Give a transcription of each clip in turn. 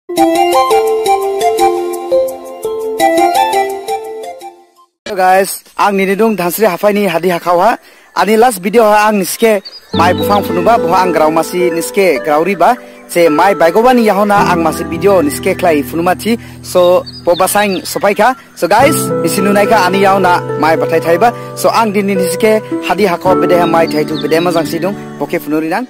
So guys, ang ninidong dhansri hafai ni hadi hakawa. Ani last video ha ang niske mai bufang funuba buha ang grau masi niske grauri ba. Se mai baigobani yahona ang masi video niske klai funumachi. So pobasang sopaika. So guys, isinunai ka ani yauna mai batai thaiba. So ang din niske hadi hakawa bede ha mai thaitu bede mazang sidung. Boke funurinang.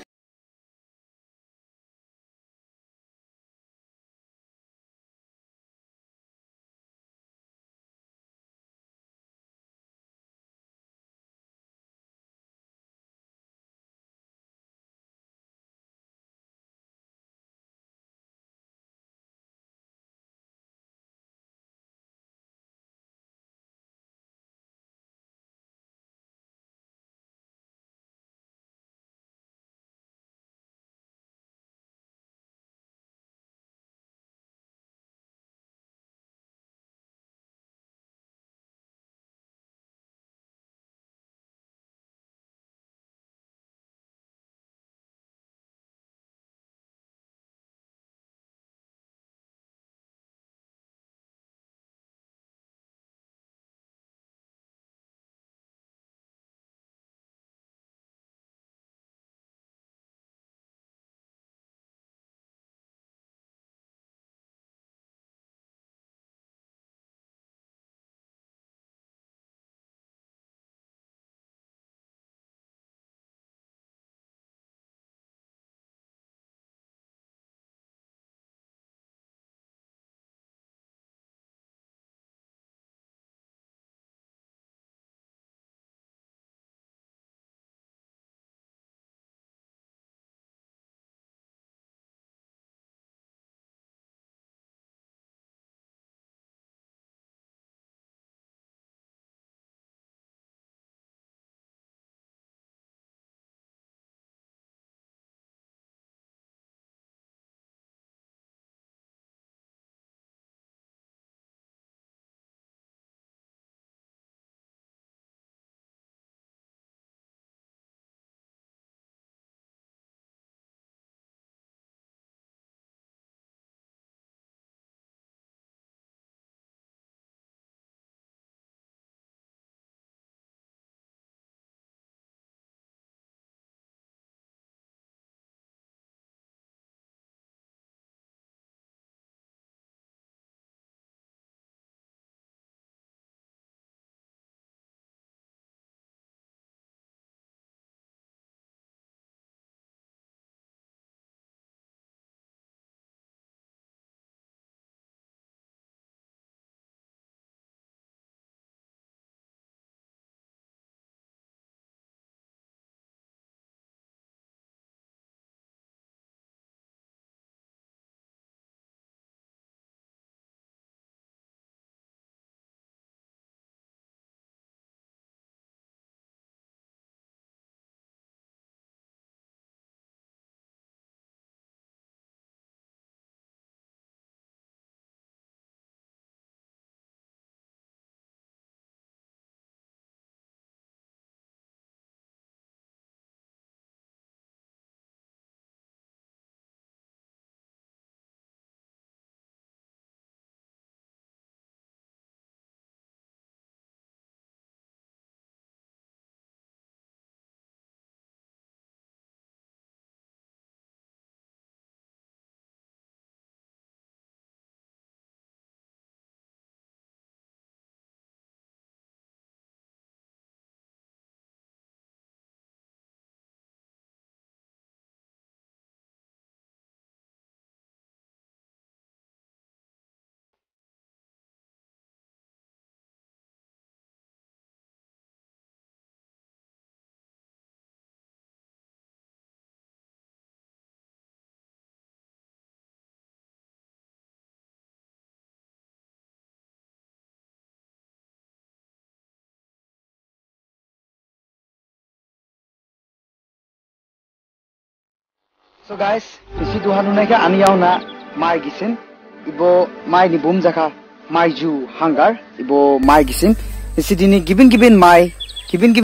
So guys, isi duhanunai ka aniyaw na mai gisin. Ibo mai ni bum jaka mai ju hangar. Ibo mai gisin. Isi dini gibin mai gibin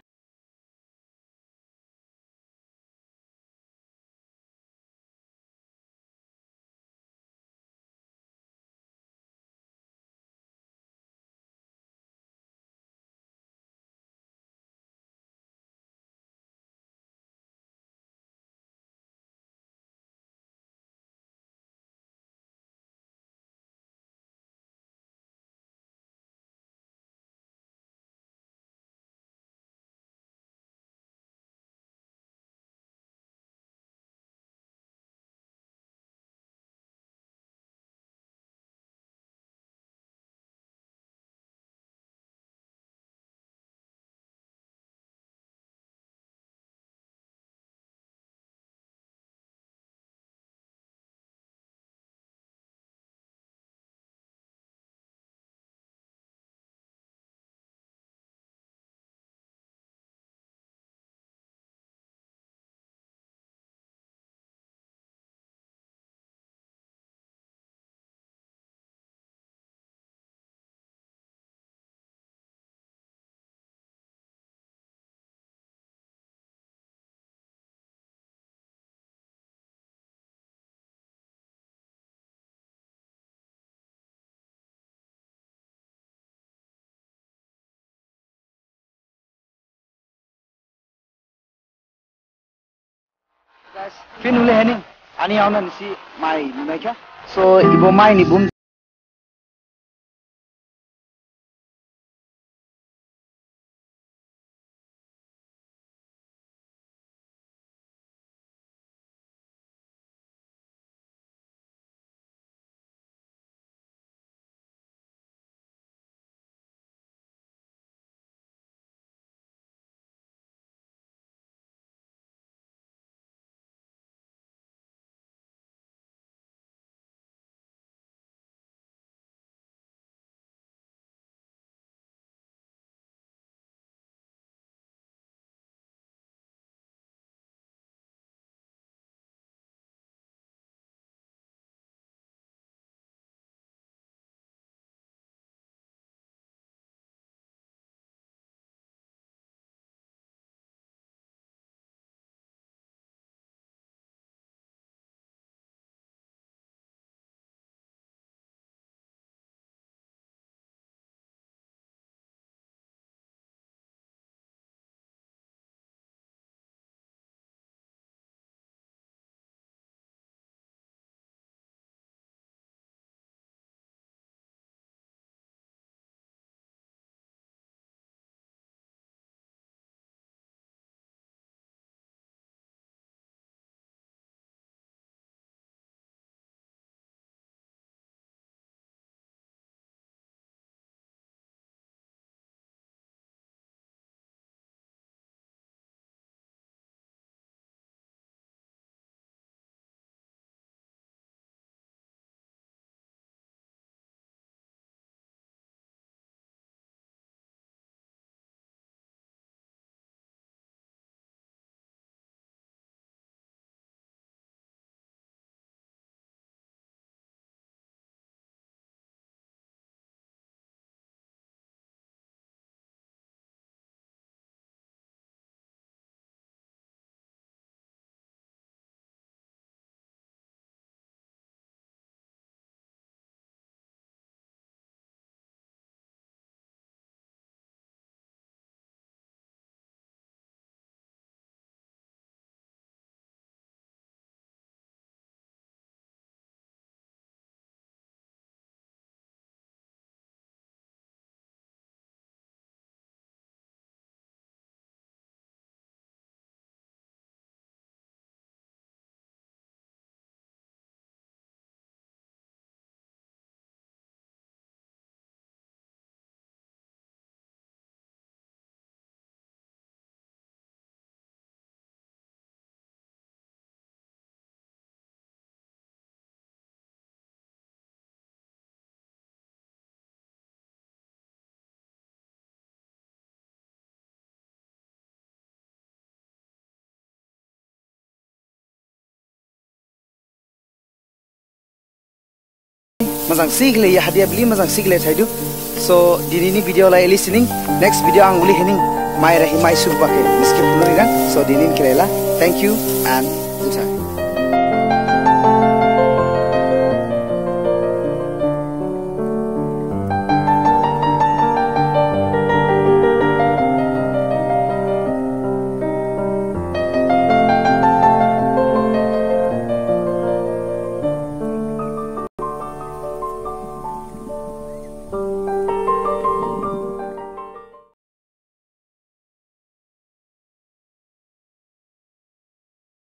Fin ule hening ani auna nisi mai nunaika. So ibo mai ni bum mazang sigle ya hadiah beli mazang sigle thaidu. So di ini video la listening next video ang uli hening mai rahi mai sur pakai miskin punuri kan. So di ini kelela thank you and good time.